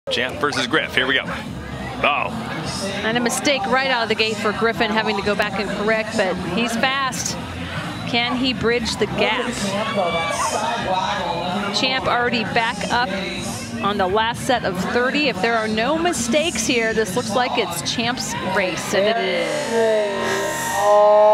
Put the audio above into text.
Champ versus Griff. Here we go. Oh. And a mistake right out of the gate for Griffin, having to go back and correct, but he's fast. Can he bridge the gap? Champ already back up on the last set of 30. If there are no mistakes here, this looks like it's Champ's race, and it is.